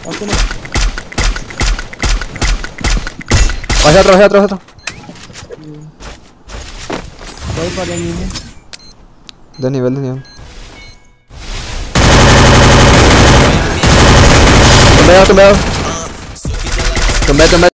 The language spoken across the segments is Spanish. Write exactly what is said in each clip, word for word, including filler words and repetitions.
Hacia otro, hacia otro, hacia otro. Voy para el niño. De nivel, de nivel. Tumbeo, tumbeo. Tumbeo, tumbeo.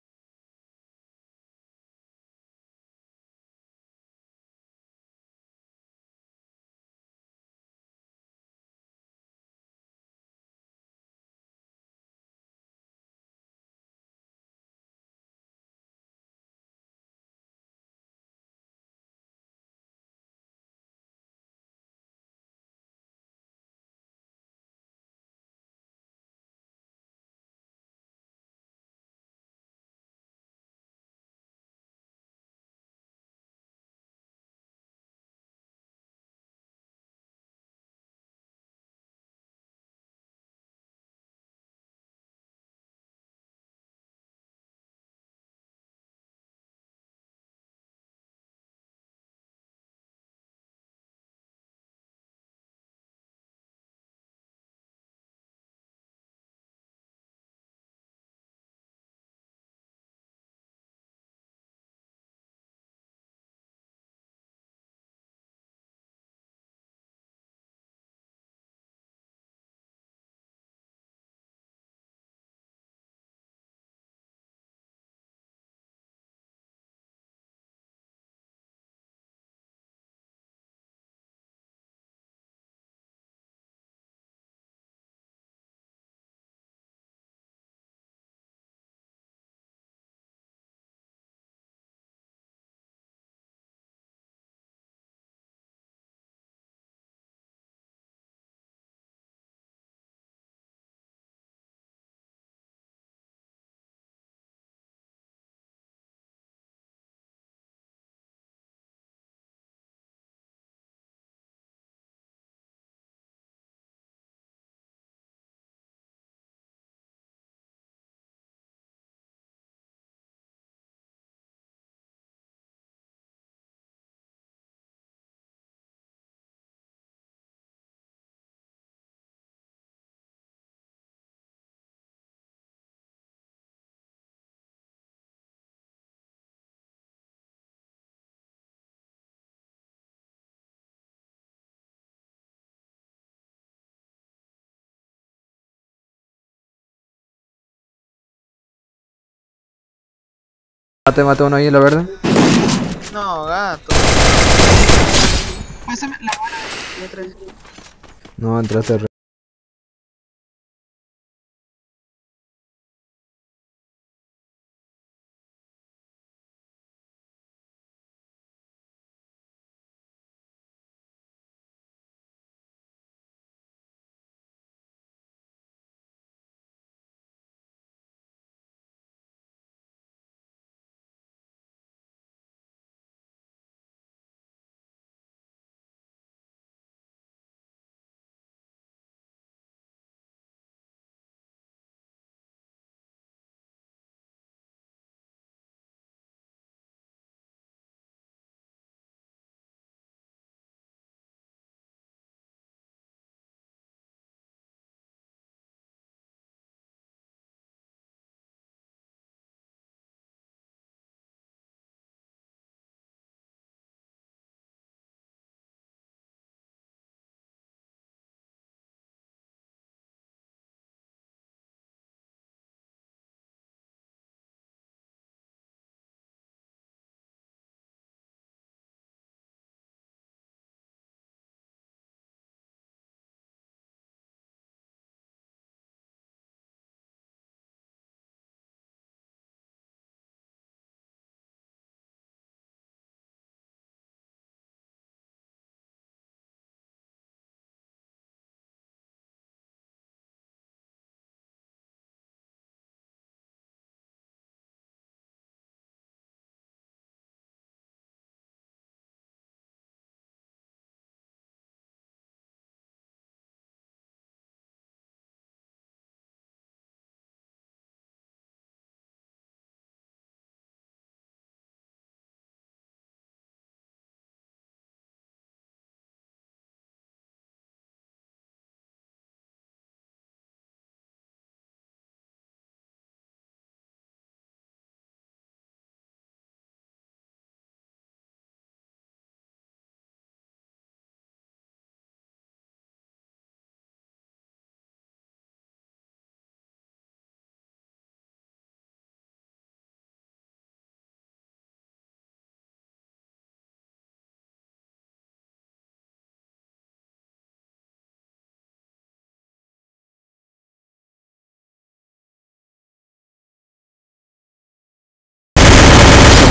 Mate, mate uno ahí en la verde. No, gato. Pásame la bola de tres. No, entraste.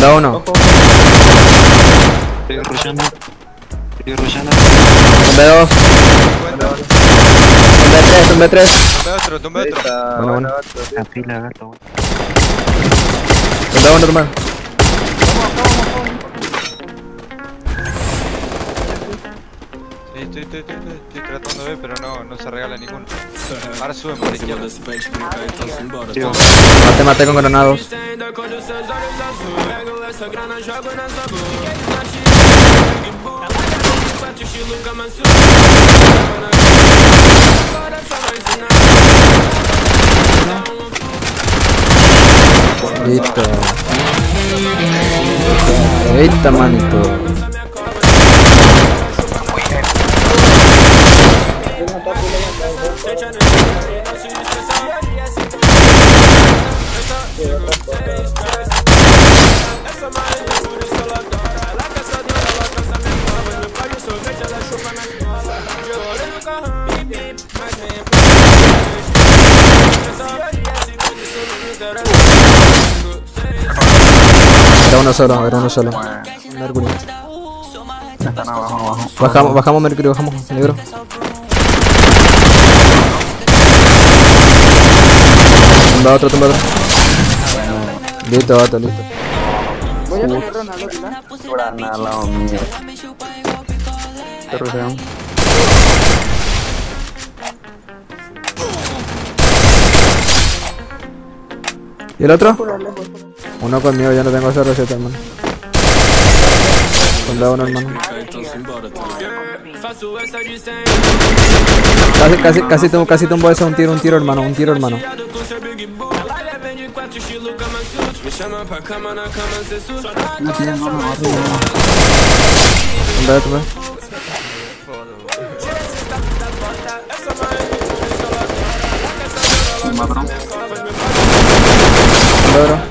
Tomé uno. Estoy rushando. Estoy rushando. Tomé dos. Tomé tres, tomé tres. Tomé otro, tomé otro. Bueno, bueno. La pila, gato. Tomé uno, tomé. Sí, estoy, estoy, estoy, estoy, estoy tratando de ver, pero no, no se regala ninguno. Ahora suben por la izquierda. Mate, mate con granados. Listo. Eita, manito. Era uno solo, era uno solo. Mercurio. Están abajo, abajo. Bajamos, bajamos Mercurio, bajamos, negro. Tumba otro, tumba otro. Listo, vato, listo. Voy a poner Ronaldo, ¿verdad? Grana al lado mío. Te rodeamos. ¿Y el otro? Uno conmigo, yo no tengo esa receta, hermano. Tumba uno, hermano. Casi, casi, casi tumbo, casi tumbo eso, un tiro, un tiro, hermano, un tiro, hermano. No tienen no, no, no. Tumba, tumba. Madrón. Tumba, bro.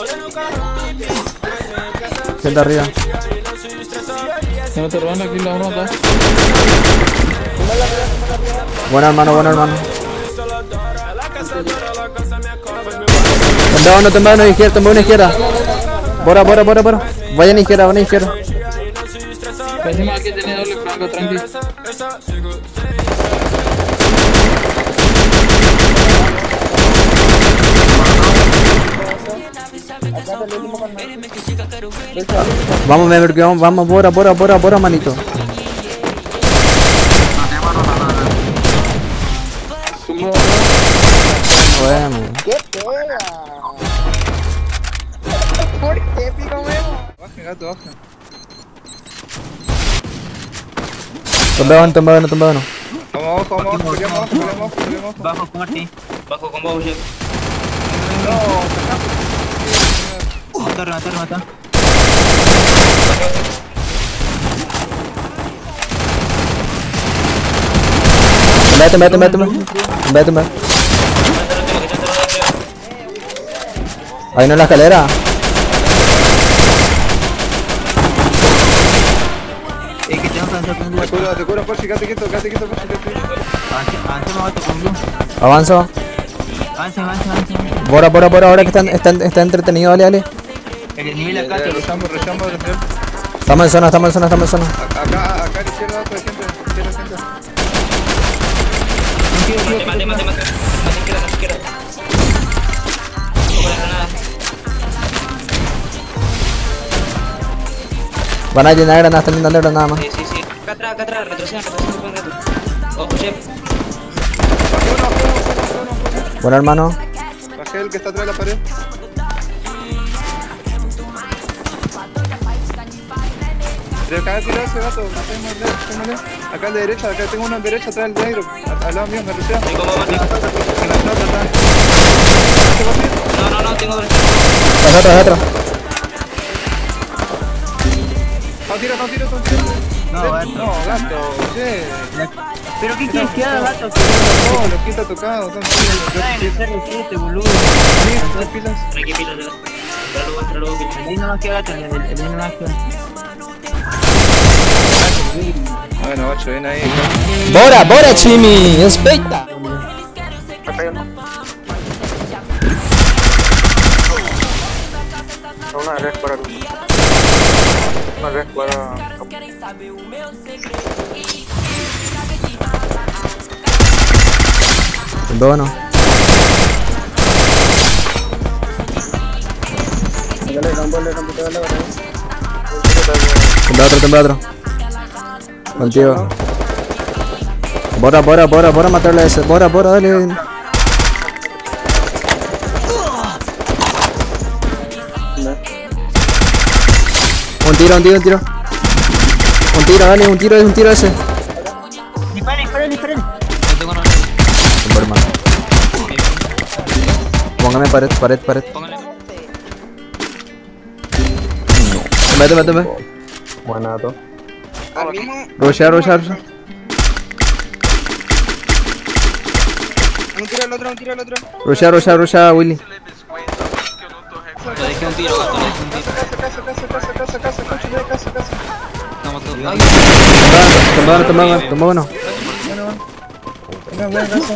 Sienta arriba. Se me te roban aquí la ronda. Buena, hermano, buena, hermano. Tumba uno, tumba uno, izquierda, tumba una izquierda. Bora, bora, bora, bora. Vayan a izquierda, vayan a izquierda. Encima aquí tiene doble flanco, tranqui. Vamos, me vamos, vamos, bora, bora, bora, bora, manito. Bueno. ¿Qué pega? ¿Por qué, pico memo? Bajen, gato, bajen. Tumba uno, tumba uno, tumba uno. Vamos abajo, vamos abajo, peleamos abajo, peleamos abajo, peleamos abajo. Bajo con Martín. Bajo con vos, Jeff. Mata, remata, remata. Tumba, tumba, tumba, tumba. Tumba, tumba. Ahí no en la escalera. Eh, que tengo que hacer con Te curo, te curo, Porchi, quédate quieto, quédate quieto, Porchi, quédate quieto. Avance, me mato con Blue. Avanzo. Avance, avance, avance. Bora, bora, bora, ahora que está, está, está entretenido, dale, dale. El nivel acá te lo Rechamos, rechamos, rechamos. Estamos en zona, estamos en zona, estamos en zona. Acá, acá a la izquierda, otra gente, izquierda, gente. mate, mate, mate, mate. Mate izquierda, mate izquierda. Con la granada. Van a llenar granadas, están llenando granadas más. Sí, sí, sí. Acá atrás, acá atrás, retroceden, retroceden con gato. Ojo, Jeff. Bajé uno, bajé uno, bajé uno, bajé uno. Bueno, hermano. Bajé el que está atrás de la pared. Pero acá tirado ese gato, témosle. Acá al de derecha, acá tengo uno a la derecha atrás del negro. Al lado mío, me rusea. Sí, como Martín. En la plata atrás. No, no, no, tengo dos. Tras otro, tras otro. No, tira, no, tira, no, tira. No, gato. No, gato, sí. Pero qué quieres que haga, gato. No, lo que está tocado, son Está en el C R siete, boludo. tres pilas. Tranqui, pilas, de la. Entralo, entralo, que el ahí no más queda, gato. El ahí no más queda. Bueno, macho, ven ahí. Bora, bora, Chimi. Respeita. Una red para una red para Tumba uno. Tumba otro, tumba otro. Contigo. Bora, bora, bora, bora matarle a ese. Bora, bora, dale. Un tiro, un tiro, un tiro. Un tiro, dale, un tiro, un tiro ese. Disparen, disparen, disparen. No tengo nada. Tumba, hermano. Póngame pared, pared, pared. Póngale. Tumba, tumba, tumba. Buenato. Rushea, rushea, rushea. Un tiro al otro, un tiro al otro. Rushea, rushea, rushea, Willy. Le dejé un tiro, gato, le dejé un tiro. Casa, casa, casa, casa, casa, casa, casa, casa. Estamos todos. Ay, Tumba uno, tumba uno, tumba uno. Venga, venga, casa.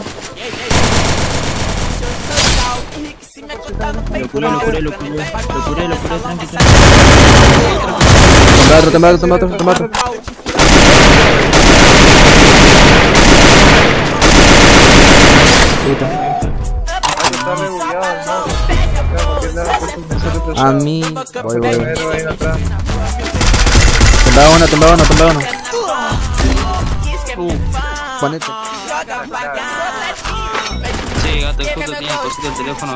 Lo curé, lo curé, lo curé. Lo curé, lo curé, tranqui, tranqui. Tumba otro, tumba otro, tumba otro, tumba otro. Puta. Está rebugueado, ¿no? A mí. Voy, voy. Pero ahí atrás. Tumba uno, tumba uno, tumba uno. Ponete. sí, gato, justo tiene cosito el teléfono.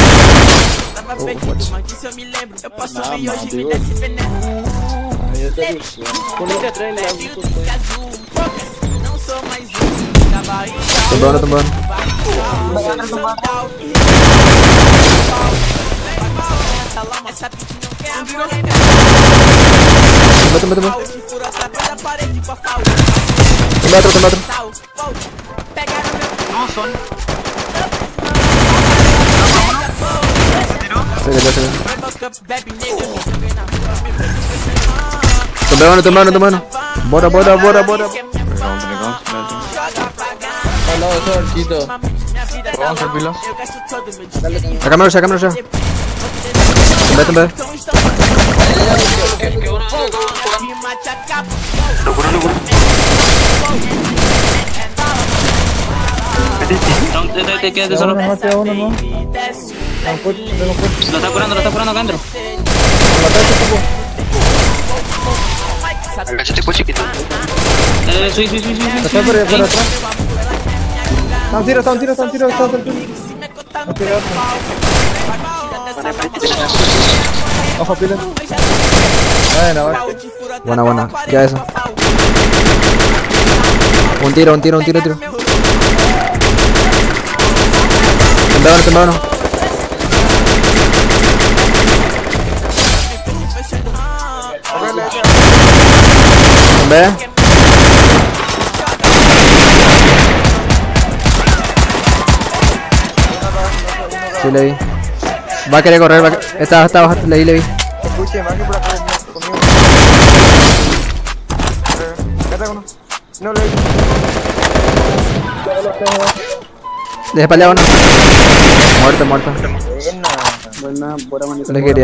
Tumba uno, tumba uno. Tumba, tumba, tumba. Tumba otro, tumba otro. No, son. Se cayó, se cayó. Tumba uno, tumba uno, tumba uno. Bora, bora, bora, bora. Al lado de todo el chito. Vamos a pila. Sacámelo, sacámelo ya. Tumba, tumba. No, te, te, te quédate solo. Lo está curando, lo está curando acá adentro. Agachate, pues, chiquito. Eh, subí, subí, subí, subí. Está por por atrás. Está un tiro, está un tiro, está un tiro, está un tiro. Un tiro. Ojo, pila. Bueno, bueno. Buena, buena. Ya eso. Un tiro, un tiro, un tiro, un tiro. Tumba uno, tumba uno. Tumba. Sí, le vi. Va a querer correr, va a... Está, está abajo, le vi, le vi. Escuche, más que por acá conmigo. Quédate uno. No le. Dejé peleado uno. Muerto, muerto. Buena, buena, buena manita. Le quería.